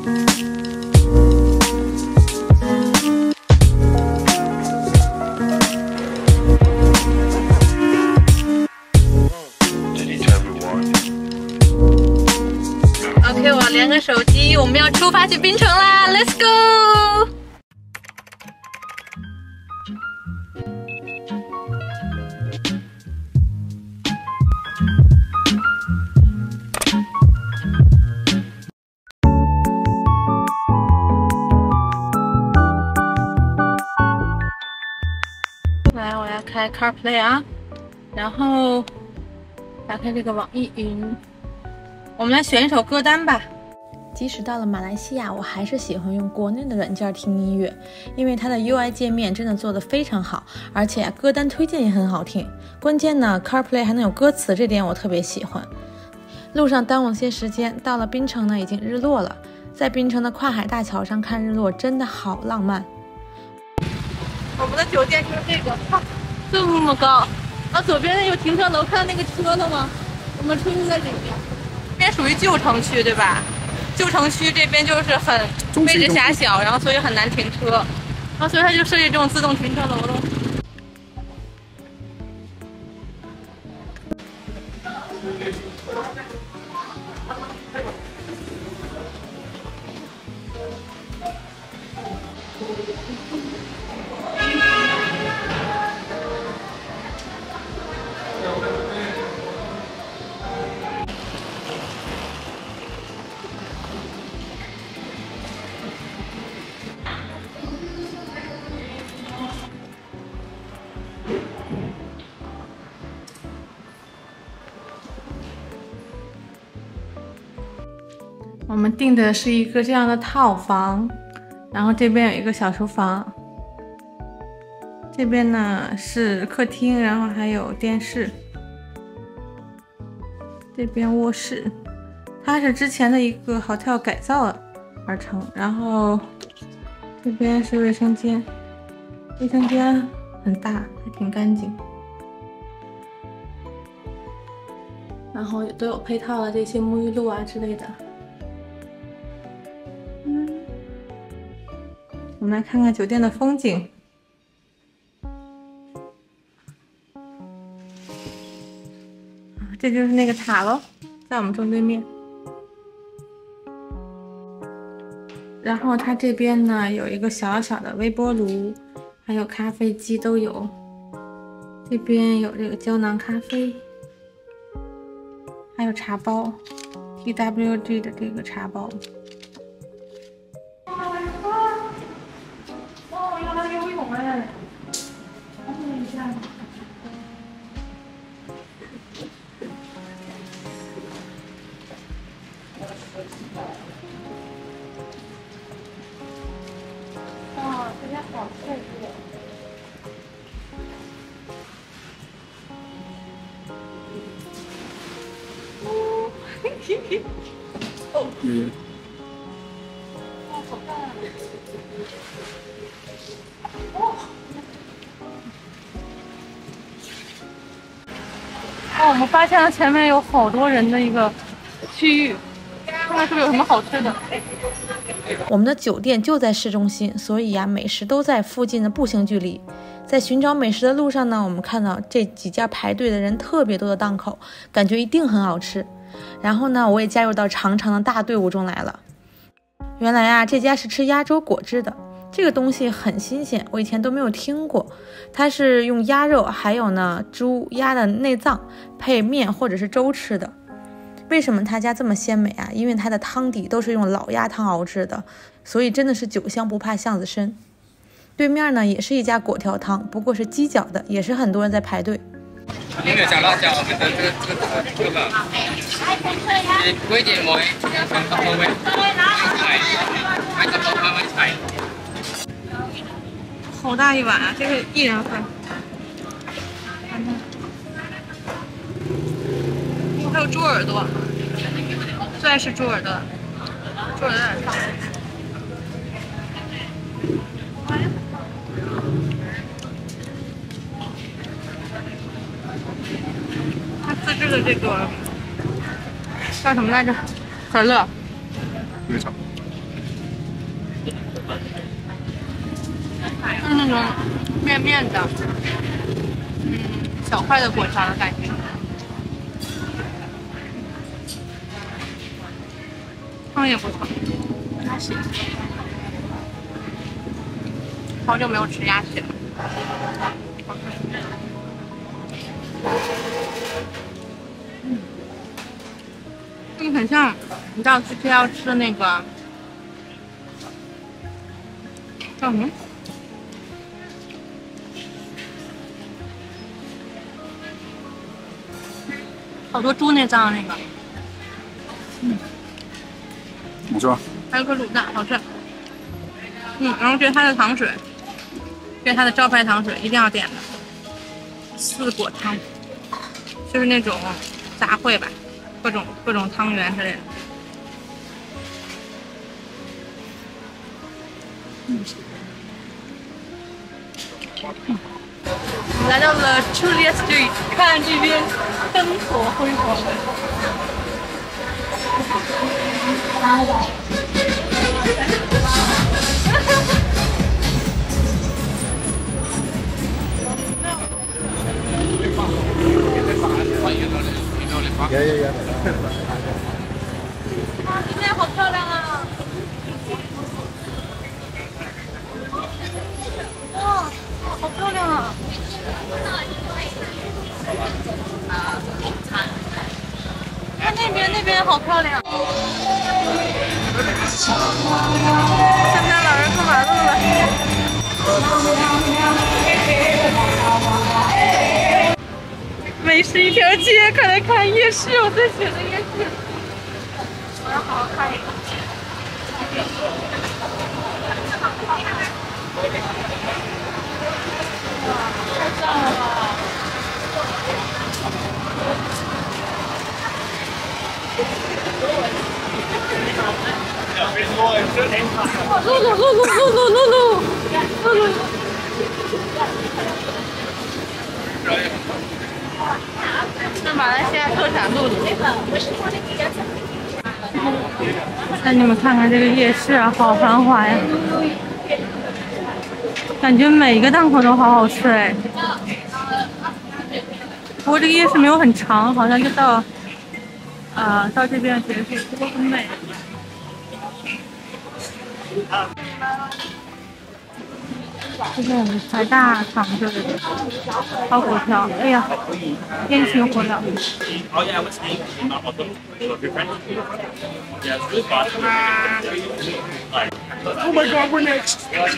OK， 我要连个手机，我们要出发去槟城啦 ！Let's go！ 来，我要开 CarPlay 啊，然后打开这个网易云。 我们来选一首歌单吧。即使到了马来西亚，我还是喜欢用国内的软件听音乐，因为它的 UI 界面真的做得非常好，而且歌单推荐也很好听。关键呢 ，CarPlay 还能有歌词，这点我特别喜欢。路上耽误了些时间，到了槟城呢，已经日落了。在槟城的跨海大桥上看日落，真的好浪漫。我们的酒店就是这个，这么高。左边那有停车楼，看到那个车了吗？我们车就在里面。 这边属于旧城区，对吧？旧城区这边就是很位置狭小，然后所以很难停车，然后所以它就设计这种自动停车楼了。我们订的是一个这样的套房，然后这边有一个小厨房，这边呢是客厅，然后还有电视，这边卧室，它是之前的一个 hotel 改造而成，然后这边是卫生间，卫生间很大，还挺干净，然后都有配套的这些沐浴露啊之类的。 我们来看看酒店的风景。这就是那个塔咯，在我们正对面。然后它这边呢有一个小小的微波炉，还有咖啡机都有。这边有这个胶囊咖啡，还有茶包 ，TWG 的这个茶包。 游泳哎！看一下。哇，这边好帅气！哦，嘿嘿。哦。嗯。哇，好漂亮！ 哦，我们发现了前面有好多人的一个区域，看看是不是有什么好吃的。我们的酒店就在市中心，所以呀，美食都在附近的步行距离。在寻找美食的路上呢，我们看到这几家排队的人特别多的档口，感觉一定很好吃。然后呢，我也加入到长长的大队伍中来了。原来啊，这家是吃鸭粥果汁的。 这个东西很新鲜，我以前都没有听过。它是用鸭肉，还有呢猪鸭的内脏配面或者是粥吃的。为什么他家这么鲜美啊？因为它的汤底都是用老鸭汤熬制的，所以真的是酒香不怕巷子深。对面呢也是一家果条汤，不过是鸡脚的，也是很多人在排队。 有没有加辣椒？我们的这个贵一点没？全部口味。菜，还是包开胃菜。 好大一碗啊！这是一人份。还有猪耳朵，最爱吃猪耳朵，猪耳朵有点大。它自制的这个叫什么来着？可乐。绿茶。 就是那种面面的，小块的果条的感觉。汤也不错，鸭血。好久没有吃鸭血了。这个很像，你知道去 KL 吃的那个叫什么？好多猪内脏的那个。 你说。 还有个卤蛋，好吃。然后这是它的糖水，这是它的招牌糖水，一定要点的。四果汤，就是那种杂烩吧，各种汤圆之类的。来到了 Chulia Street， 看这边灯火辉煌。今天好漂亮啊！哇，好漂亮啊！看那边好漂亮。圣诞老人过马路了。美食一条街，快来看夜市，我最喜欢的夜市。我要好好看一看。太赞了吧！露露。是马来西亚特产露露。那你们看看这个夜市啊，好繁华呀！感觉每一个档口都好好吃哎。不过这个夜市没有很长，好像就到这边结束，不过很美。这是我们财大厂这里的炒粿条，哎呀，烟熏火燎。 Oh my God, we're next.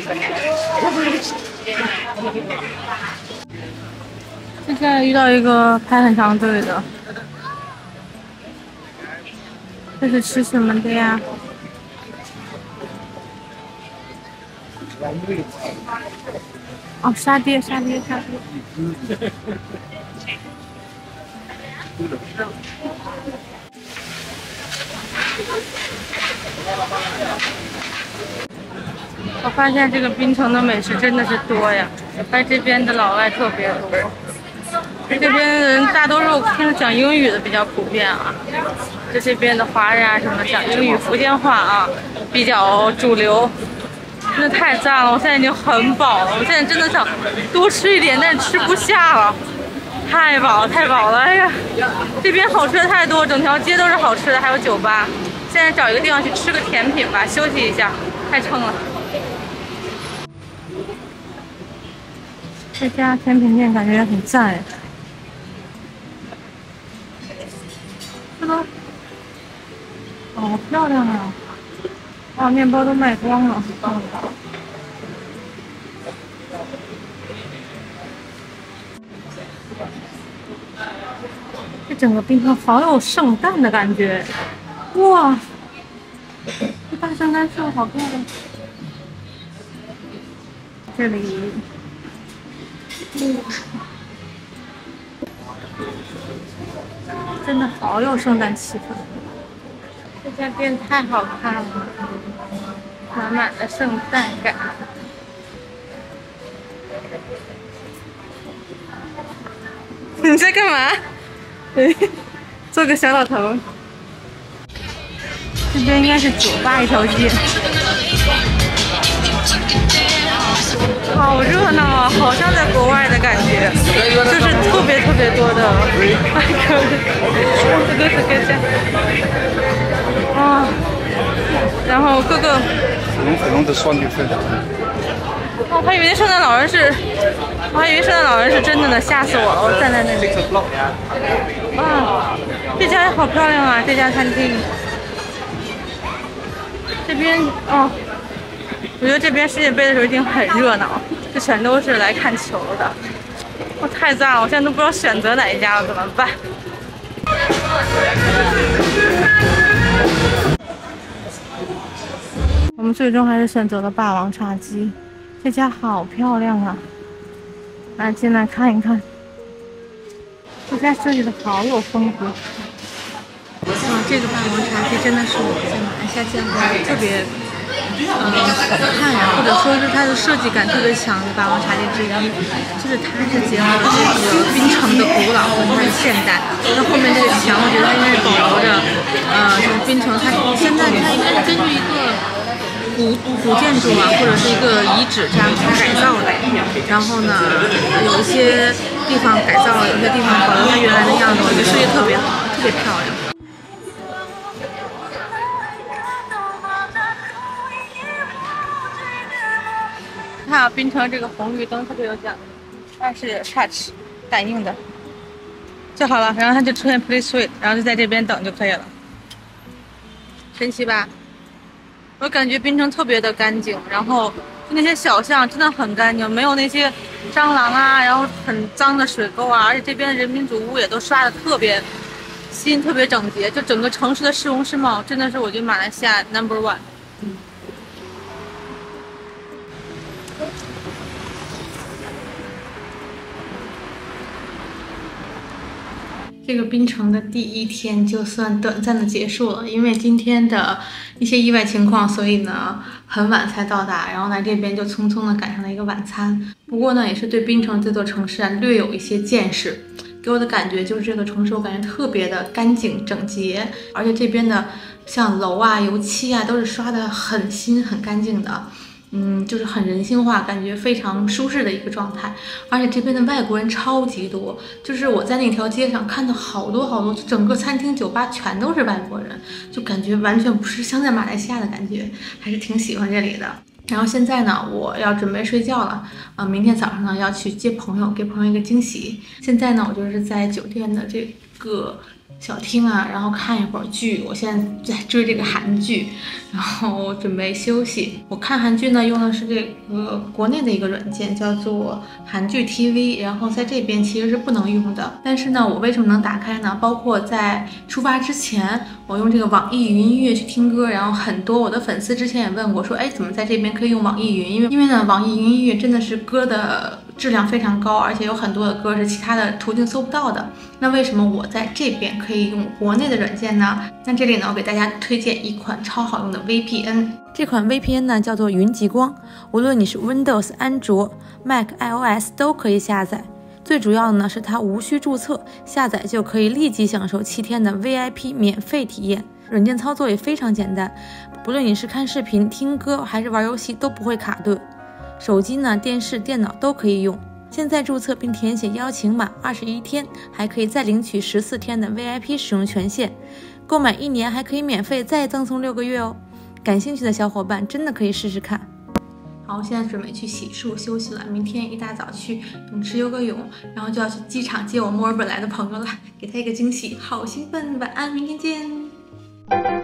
现在遇到一个排很长队的，这是吃什么的呀？哦，沙爹。我发现这个槟城的美食真的是多呀，来这边的老外特别多。这边人大多数听着讲英语的比较普遍啊，这边的华人啊什么讲英语福建话啊比较主流。真的太赞了！我现在已经很饱了，我现在真的想多吃一点，但是吃不下了，太饱了！哎呀，这边好吃的太多，整条街都是好吃的，还有酒吧。现在找一个地方去吃个甜品吧，休息一下，太撑了。这家甜品店感觉也很赞哎，这个好漂亮啊！哇，面包都卖光了。这整个槟城好有圣诞的感觉，哇！这大圣诞树好漂亮。这里，真的好有圣诞气氛。这家店太好看了，满满的圣诞感。你在干嘛？做个小老头。这边应该是酒吧一条街。 好热闹啊，好像在国外的感觉，就是特别多的外国人，这都是跟着啊，然后各个的双女分。 我还以为圣诞老人是真的呢，吓死我了！我站在那里。哇，这家好漂亮啊！这家餐厅。这边哦，我觉得这边世界杯的时候一定很热闹，这全都是来看球的。我太赞了！我现在都不知道选择哪一家了，怎么办？我们最终还是选择了霸王茶姬。这家好漂亮啊！来进来看一看，这家设计的好有风格。这个霸王茶姬真的是我在马来西亚见过特别好看呀，或者说是它的设计感特别强的霸王茶姬之一。就是它是结合了这个槟城的古老和它的现代。那后面这个墙，我觉得它应该是保留着就是槟城它现在它应该是根据一个。古建筑啊，或者是一个遗址这样去改造的，然后呢，有一些地方改造了，有些地方保留它原来的样子，我觉得设计特别好，特别漂亮。看槟城这个红绿灯特别有讲究，它是 touch 感应的就好了，然后它就出现 please wait， 然后就在这边等就可以了，神奇吧？我感觉槟城特别的干净，然后就那些小巷真的很干净，没有那些蟑螂啊，然后很脏的水沟啊，而且这边的人民主屋也都刷的特别新、特别整洁，就整个城市的市容市貌真的是我觉得马来西亚 No.1。这个槟城的第一天就算短暂的结束了，因为今天的一些意外情况，所以呢很晚才到达，然后来这边就匆匆的赶上了一个晚餐。不过呢，也是对槟城这座城市啊略有一些见识，给我的感觉就是这个城市我感觉特别的干净整洁，而且这边的像楼啊、油漆啊都是刷的很新很干净的。就是很人性化，感觉非常舒适的一个状态，而且这边的外国人超级多，就是我在那条街上看到好多，整个餐厅酒吧全都是外国人，就感觉完全不是像在马来西亚的感觉，还是挺喜欢这里的。然后现在呢，我要准备睡觉了，明天早上呢要去接朋友，给朋友一个惊喜。现在呢，我就是在酒店的这个小厅啊，然后看一会儿剧。我现在在追这个韩剧，然后准备休息。我看韩剧呢，用的是这个国内的一个软件，叫做韩剧 TV， 然后在这边其实是不能用的。但是呢，我为什么能打开呢？包括在出发之前，我用这个网易云音乐去听歌，然后很多我的粉丝之前也问我说，哎，怎么在这边可以用网易云？因为呢，网易云音乐真的是歌的质量非常高，而且有很多的歌是其他的途径搜不到的。那为什么我在这边可以用国内的软件呢？那这里呢，我给大家推荐一款超好用的 VPN。这款 VPN 呢叫做云极光，无论你是 Windows、安卓、Mac、iOS 都可以下载。最主要的呢是它无需注册，下载就可以立即享受7天的 VIP 免费体验。软件操作也非常简单，不论你是看视频、听歌还是玩游戏都不会卡顿。手机呢、电视、电脑都可以用。现在注册并填写邀请码21天，还可以再领取14天的 VIP 使用权限。购买1年还可以免费再赠送6个月哦。感兴趣的小伙伴真的可以试试看。好，现在准备去洗漱休息了，明天一大早去泳池游个泳，然后就要去机场接我墨尔本来的朋友了，给他一个惊喜，好兴奋！晚安，明天见。